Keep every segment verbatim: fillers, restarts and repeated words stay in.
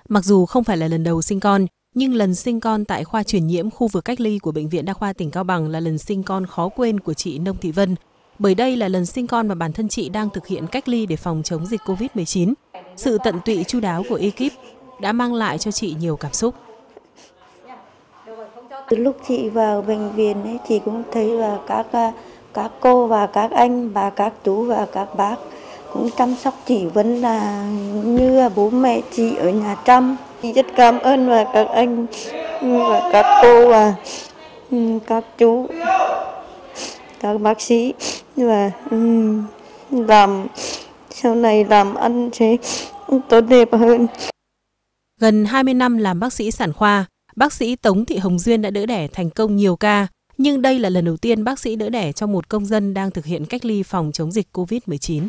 Mặc dù không phải là lần đầu sinh con, nhưng lần sinh con tại khoa truyền nhiễm khu vực cách ly của Bệnh viện Đa khoa tỉnh Cao Bằng là lần sinh con khó quên của chị Nông Thị Vân. Bởi đây là lần sinh con mà bản thân chị đang thực hiện cách ly để phòng chống dịch Covid mười chín. Sự tận tụy chu đáo của ekip đã mang lại cho chị nhiều cảm xúc. Từ lúc chị vào bệnh viện ấy, chị cũng thấy và các các cô và các anh và các chú và các bác cũng chăm sóc chị vẫn là như bố mẹ chị ở nhà chăm. Chị rất cảm ơn và các anh và các cô và các chú, các bác sĩ và làm sau này làm ăn sẽ tốt đẹp hơn. Gần hai mươi năm làm bác sĩ sản khoa, bác sĩ Tống Thị Hồng Duyên đã đỡ đẻ thành công nhiều ca, nhưng đây là lần đầu tiên bác sĩ đỡ đẻ cho một công dân đang thực hiện cách ly phòng chống dịch Covid mười chín.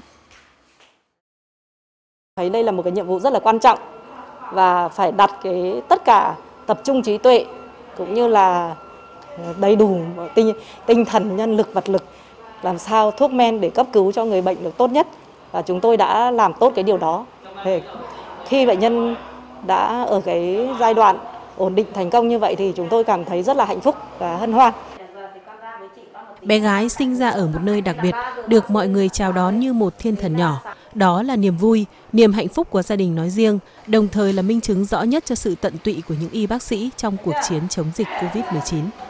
Thấy đây là một cái nhiệm vụ rất là quan trọng và phải đặt cái tất cả tập trung trí tuệ cũng như là đầy đủ tinh tinh thần, nhân lực, vật lực, làm sao thuốc men để cấp cứu cho người bệnh được tốt nhất, và chúng tôi đã làm tốt cái điều đó. Khi bệnh nhân đã ở cái giai đoạn ổn định thành công như vậy thì chúng tôi cảm thấy rất là hạnh phúc và hân hoan. Bé gái sinh ra ở một nơi đặc biệt, được mọi người chào đón như một thiên thần nhỏ. Đó là niềm vui, niềm hạnh phúc của gia đình nói riêng, đồng thời là minh chứng rõ nhất cho sự tận tụy của những y bác sĩ trong cuộc chiến chống dịch Covid mười chín.